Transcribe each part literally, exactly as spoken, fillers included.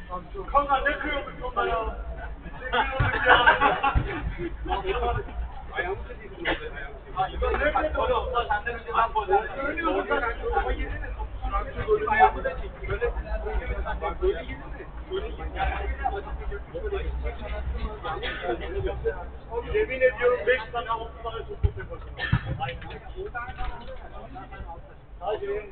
Kanka ne kıyorduk onda ya? Ne kıyorduk ya? Ayağımı da değil. Ne gol olsa senden önce ben gol ederim. Söylüyorum ben. Ama yediniz. Ayağımı da çekti. Böyle bak böyle yediniz. Böyle yediniz. Yemin ediyorum beş tane altı tane çok çok yapacağım. Aynen. Sadece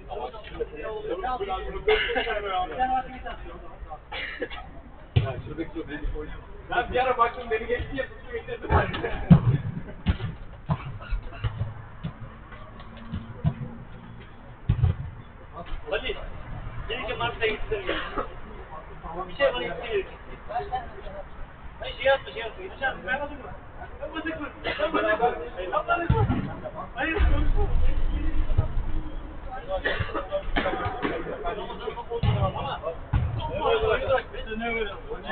ben bir ara baktım beni geçti ya tuttu getirdim. Ali, gelince Mars'a gitsin. Bir şey bana istiyor. Ben şey yapma şey yapma. Gideceğim. Ben alırım. Ben batık mı? Ben batık mı? Ben batık mı? Hayır. Ne böyle?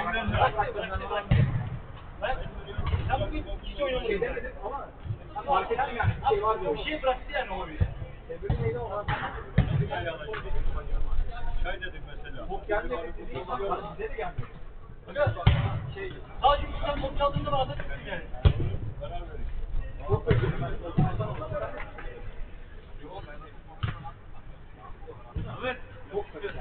Ben bugün hiç oynamadım ama fark eder yani bir şey var diyor. Bir şey bıraktı yani o bir. Öbürü neydi o? Çay dedik mesela. Top gelmedi dediği için bize de gelmedi. Şey, sadece üstten top çaldığında bana da çıktı yani. Çok kötü. Evet. Çok kötü.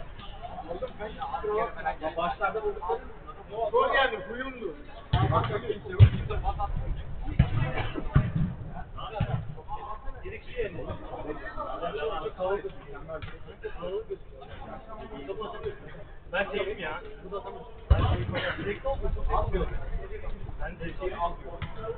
Başlarda vurduklarım. Gol geldi, kuyumdu. Başka kimse yok. Direkçi yerine. Ben sevdim ya. Direkte oldu. Almıyor. Ben de şeyi almıyorum.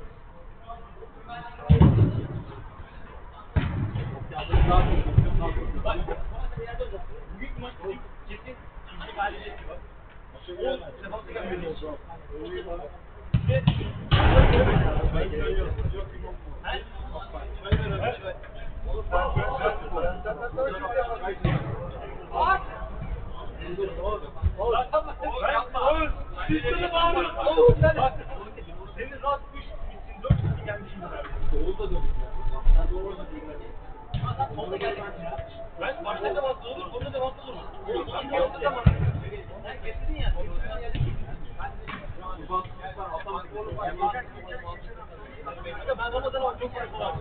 Büyük maç kesin ikinci galibiyeti var. O Sebastian Böcek. Ve senin rahat üç bitsin, dört bitsin gelmişim. Doğru da dönüyor. Doğru da değil. Sonunda geldim ya. Ben başta devamlı olur, sonunda devamlı olur. Ben yaptığım zaman sen getirdin ya. Ben Ramazan'a çok farklı var.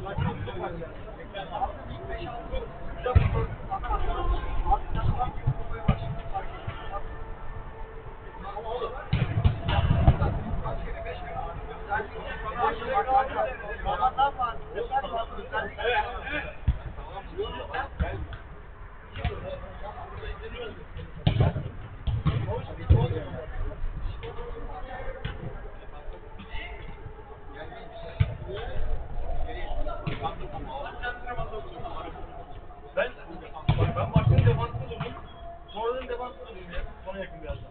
Ben ben başta defansız durdum. Sonradan defansız durdum ya. Bana yakın birazdan.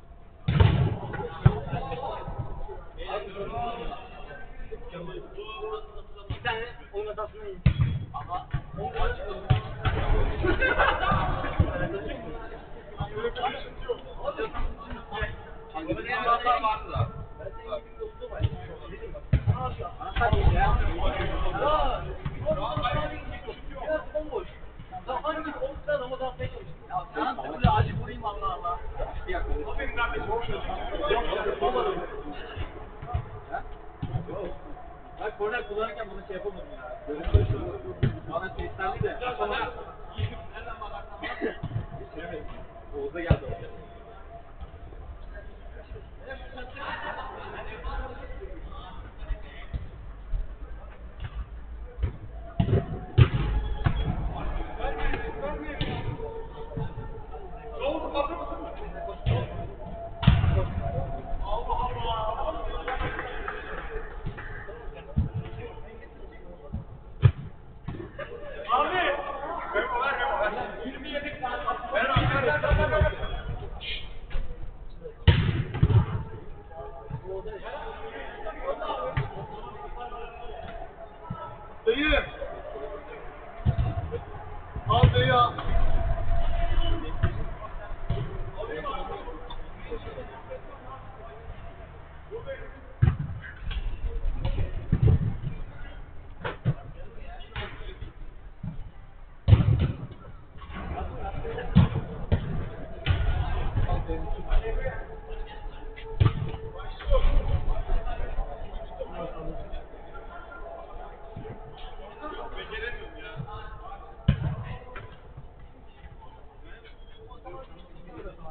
Bir tane oyun hatasına in. Ama on kaç Böyle bir hata vardı da. Bomboş. Hangi omuzda Ramazan atmaya çalıştın? Ya sen böyle acı vurayım Allah Allah. O benim kardeşim. Olmadı. Yok. Ben korner kullanırken bunu şey yapamadım ya. Böyle çalışıyorum. Bana seslendi de. Nereden bakarsan bak. Geçiremedim. Oğuz'a geldi oraya.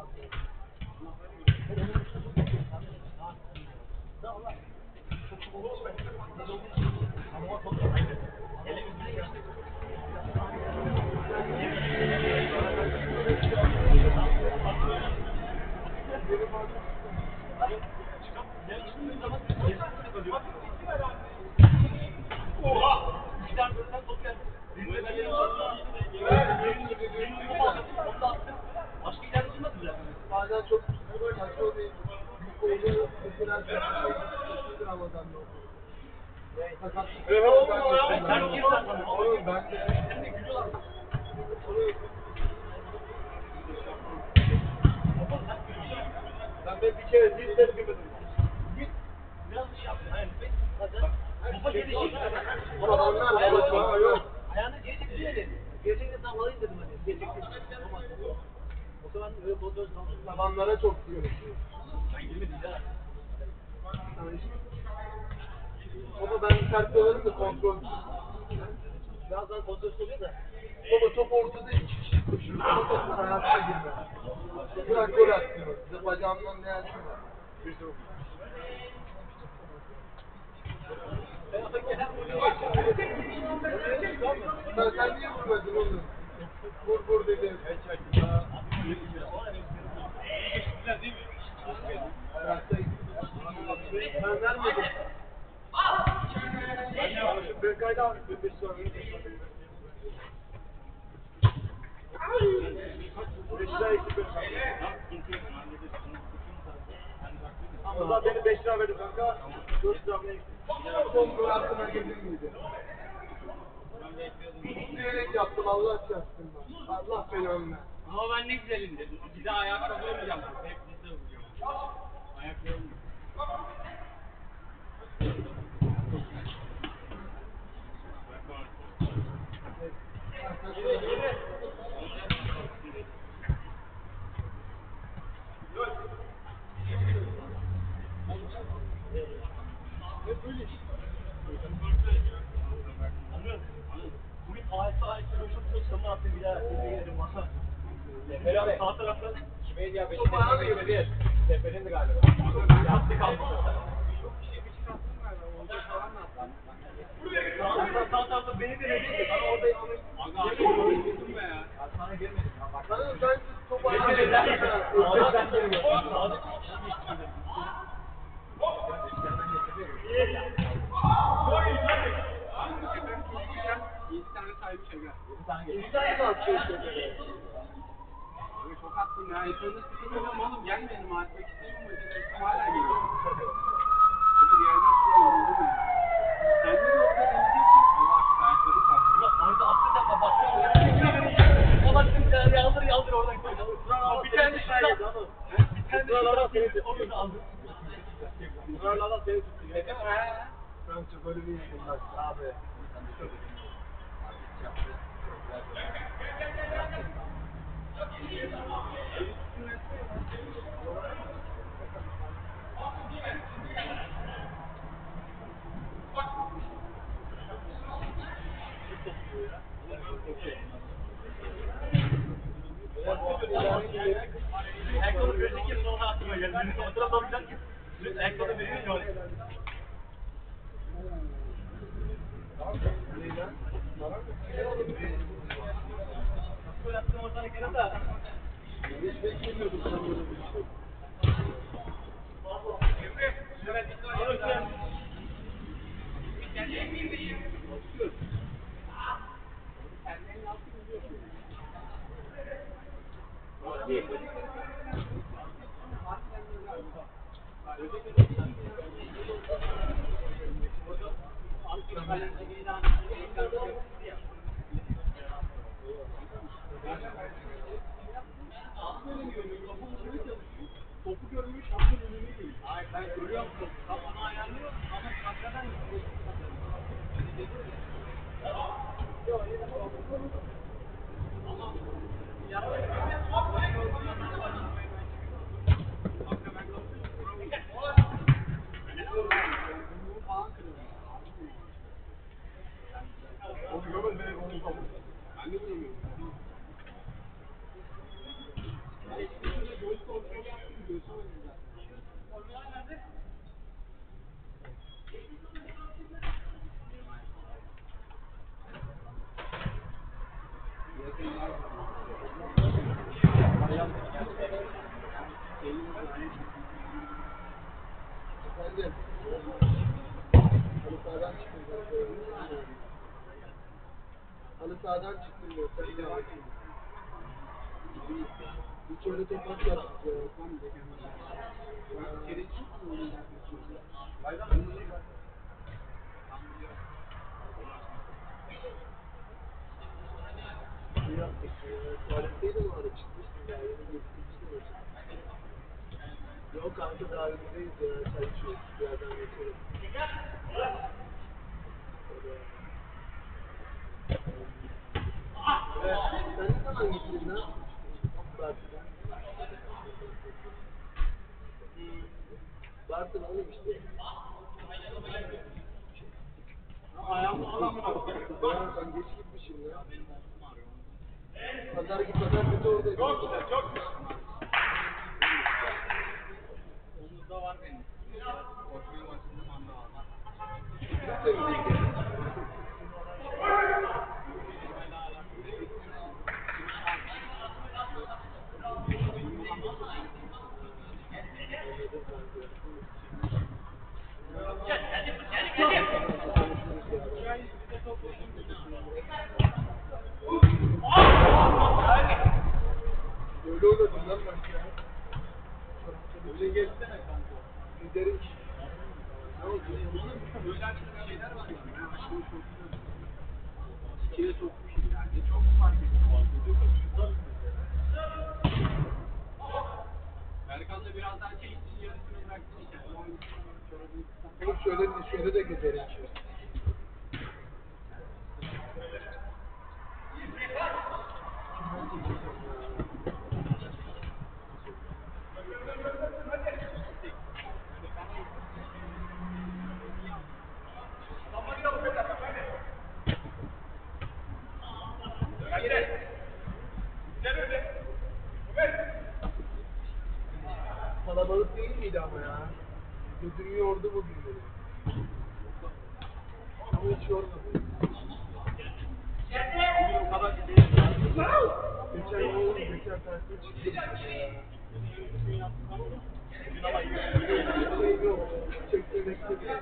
Oha! Bir tane sen top geldi. Başka ileride olmadı bile. Bazen çok saçma bir oluyor. Mesela bir Ramazan'da oluyor. Sakatlık. Evet oğlum ya. Sen kim sen? Oğlum ben de. Sen de gülüyorlar. Ben de bir kere bir ses gibi. Biraz bir şey yaptın. Hayır. Kafa gelişi. Adamlar yok yok. Ayağını geri çekti. Gerçekten sen alayım dedim hani. Gerçekten. O zaman öyle kontrol kaldı. Tabanlara çok diyor. Girmedi ya. Ama ben sert olanım da kontrol. Birazdan kontrol oluyor da. Baba top ortada iki kişi koşuyor. Ama top hayatta girmez. Bırak gol atıyor. Bize bacağımdan ne yersin var. Bir de o. Ben sen niye vurmadın oğlum? Vur vur dedim. Ben vermedim. Berkay'da abi bir beş sonra. Beşler ekip Allah beni beş lira verdi kanka. Dört lira verdi. Son gol hakkına girdin miydi? Diyerek yaptım Allah çarpsın ben. Allah belanı ver. Ama ben ne güzelim dedim. Bir daha ayakta vurmayacağım. Hep bize vuracağım. Ayaklarım. Bugün ağaçta ağaçta çok çok sana attım bir daha tepeye gidelim masa. Beraber sağ taraftan Kime diye Top bana mı girdi? Tepenin de galiba. yaptık aldık. Sağ sağ tarafta beni de dedi. Bana orada yapalım. Aga vurdum be ya. Sana gelmedi. Sana sen topu Sağda ayağına sağda girdi. sağda İki tane sahibi çeker. bir tane geldi. İnsan mı atıyor işte? Abi çok attım ya. Ekranı sıkılmıyorum oğlum. Gelmedim artık. İstemiyorum. Öteki hala geliyor. Abi diğerler sıkılıyor. Sen de orada deneyeceksin. Allah aşkına ayakları kalktı. Orada attı da baktım. Olan kimse yaldır yaldır oradan koydu. Bir tane şey yedi ama. Bir tane şey yedi. Onu da aldı. Bunlarla seni tuttu. Fransa golü bir yedim bak abi. Ayakkabı verecek ya sonra aklıma geldi. Beni fotoğraf alacak ki. Ayakkabı veriyor ya. Böyle attım ortadan kenara da. Hiç beklemiyordum sen böyle bir şey. Evet, evet. Topu görmüş, hakkın önünü değil. Hayır ben görüyorum topu. Kafana ayarlıyorum ama hakikaten Onu görmez beni onu kapı. ben de görmüyorum. Efendim. Halı sahadan çıktım zaten. Halı sahadan çıktım diyor. Sen de hakim. Hiç öyle topak yaptık ya. Ne yaptık ya? Tuvaletteydim o ara çıkmıştım ya. Yeni geçmiştim o zaman. Yok kanka daha önündeyiz ya. Çay içiyoruz. Bir yerden geçelim. Evet. Sen ne zaman gittin lan? Bartın'a. Bartın oğlum işte. Ayağımı alamıyorum. Ben sen geç gitmişim lan. Pazar gibi pazar kötü oradaydı. Çok güzel, çok güzel. Omuzda var benim. Koşmaya başladığım anda var. Gitti mi peki? Öyle oynadım lan ben ya. Öyle geçsene kanka. Giderim. Ne oldu? Böyle bir şeyler var ya. Ben aşkını çok güzel. İçine sokmuşum yani. Çok fark ettim. Berkan da biraz daha çekti. Yarısını bıraktı. Oğlum şöyle, şöyle de giderim ki. Kalabalık değil miydi ama ya? Gözümü yordu bugün beni. Ama hiç yormadı. Bugün o kadar bir değil. Geçen oğlum, geçen tersine çıktım. Şey yok, çekmemekte bile.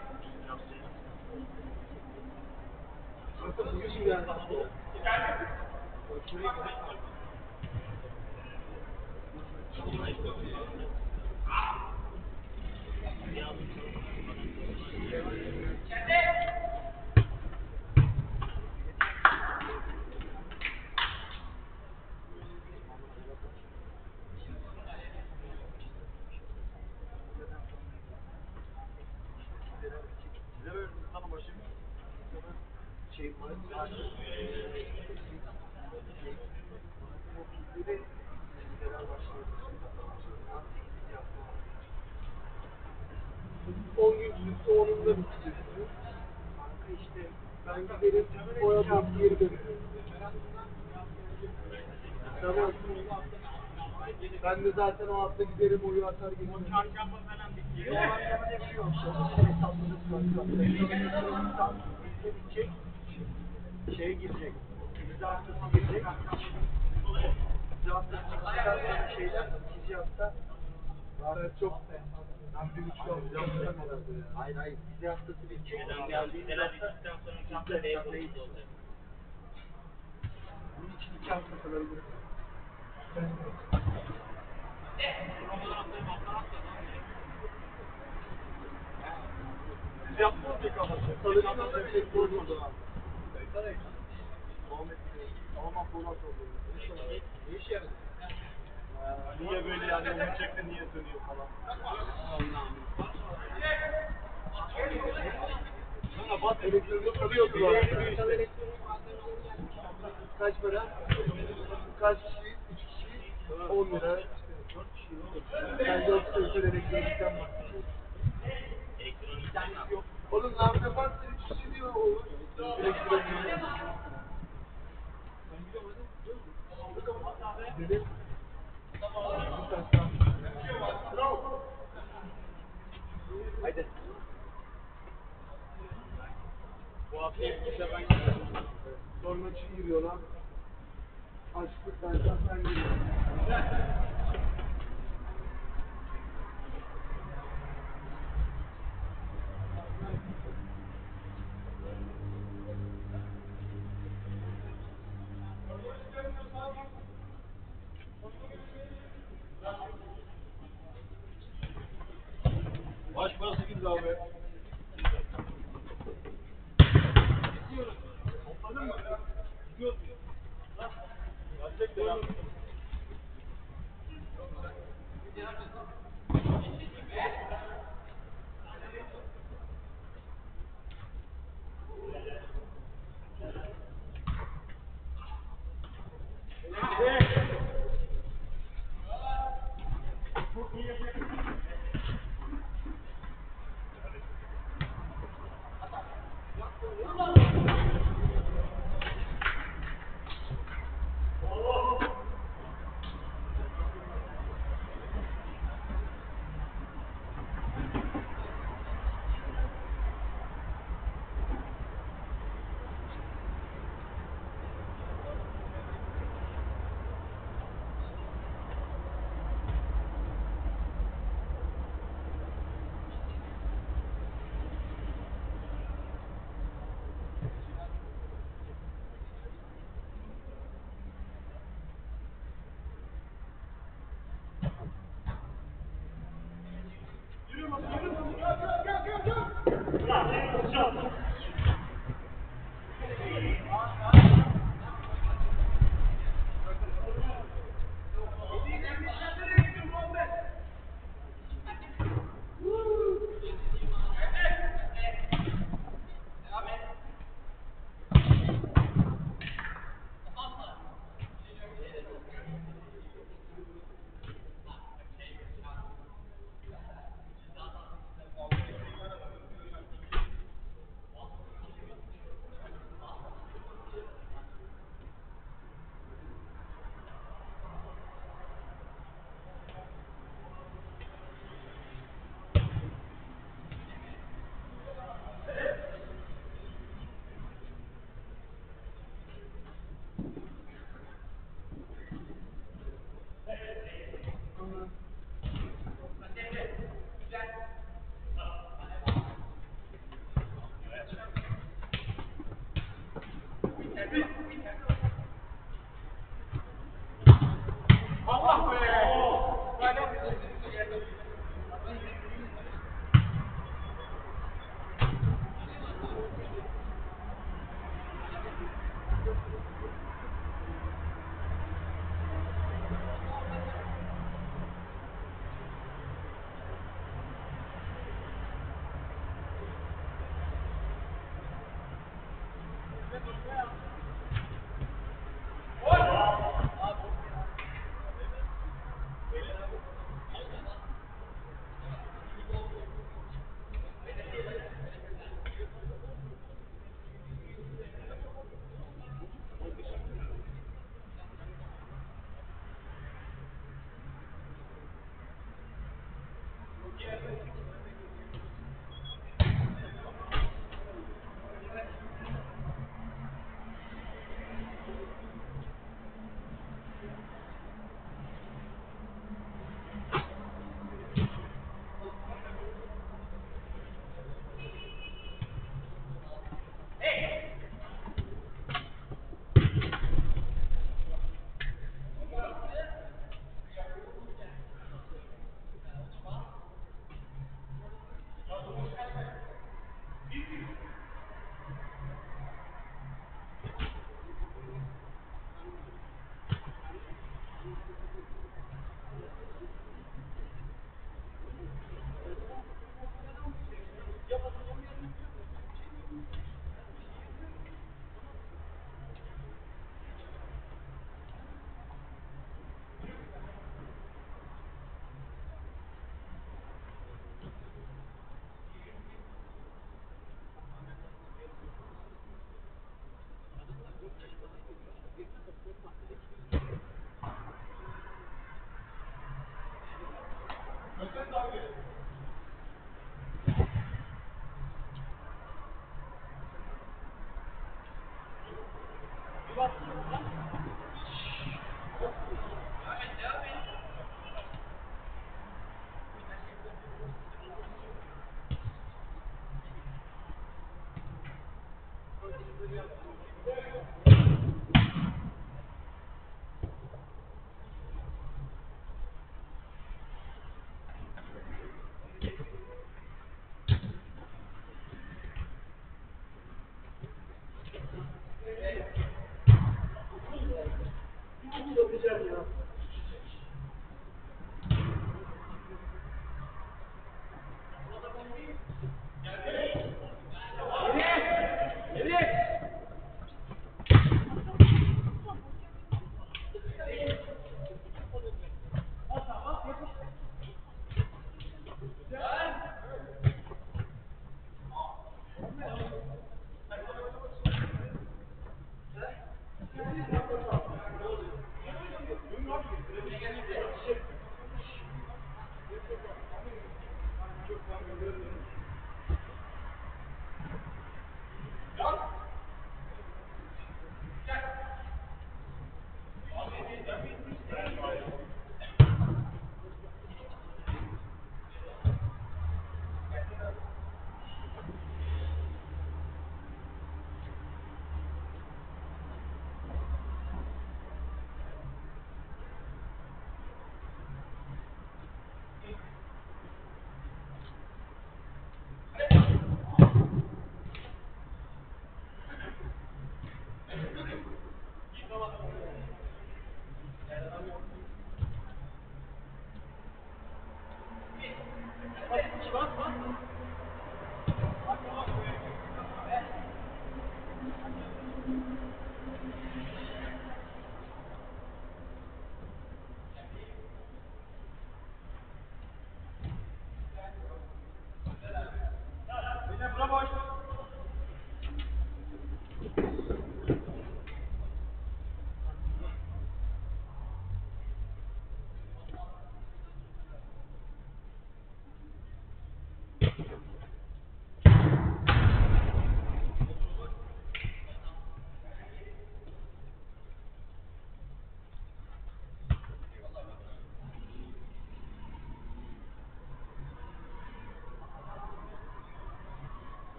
Aslında bugün mü geldi? Hoşuna gitti. Şey var. on gün sürse onun da bitecek. İşte ben giderim, boya bak geri dönüyorum. Tamam. Ben de zaten o hafta giderim, oyu atar gelirim. Çarşamba falan bitti. Şey girecek. Vize haftası girecek. Vize haftası çıktıktan sonra şeyler ikinci hafta. Var çok ben bir buçuk hafta yapacağım herhalde ya. Hayır hayır. Vize haftası bitecek. Geldiğimiz hafta sonraki hafta B olacak. bunun için iki hafta kalabilir. Biz yapmadık ama. Salı günü tek bozuldu abi. Muhammed Alman Polat oldu. Ne iş yaradı? Niye böyle yani uçakta niye dönüyor falan. Sonra bas elektronu kalıyordu var. Kaç para? Kaç kişi? Üç kişi. On lira. Ben de otuz lira elektronikten bahsediyorum. Elektronikten yok. Oğlum ne yapıyor? Bak üç kişi diyor olur. Elektronikten. Dedim. Haydi. Bu hafta işte ben gidiyorum. Sonra çiğ giriyorlar. Açlık ben zaten giriyorum.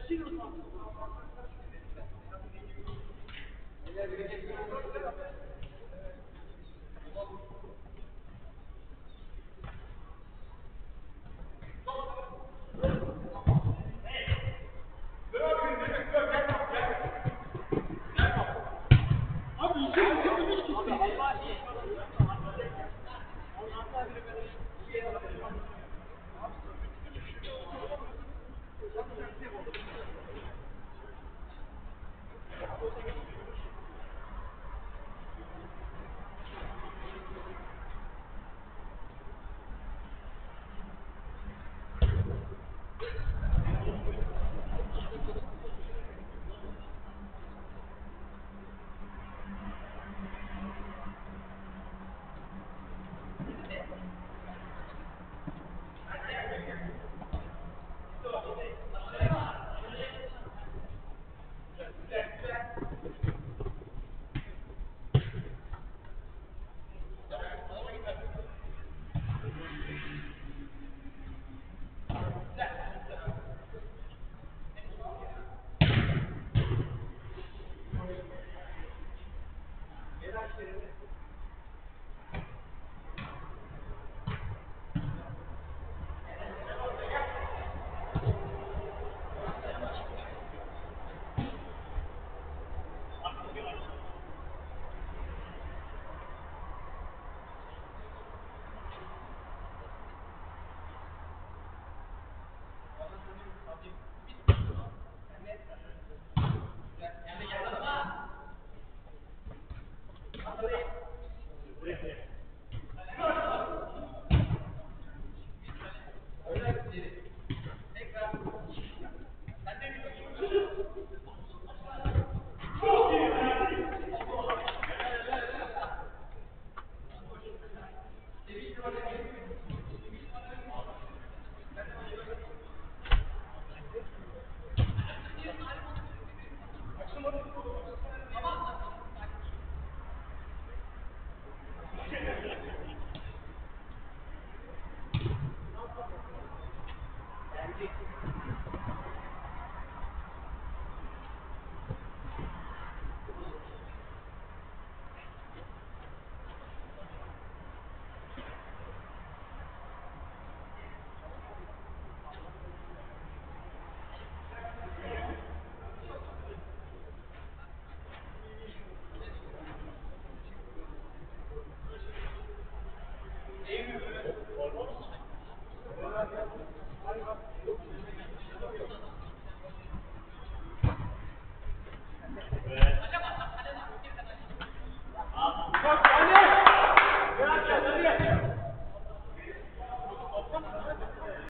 Geldi.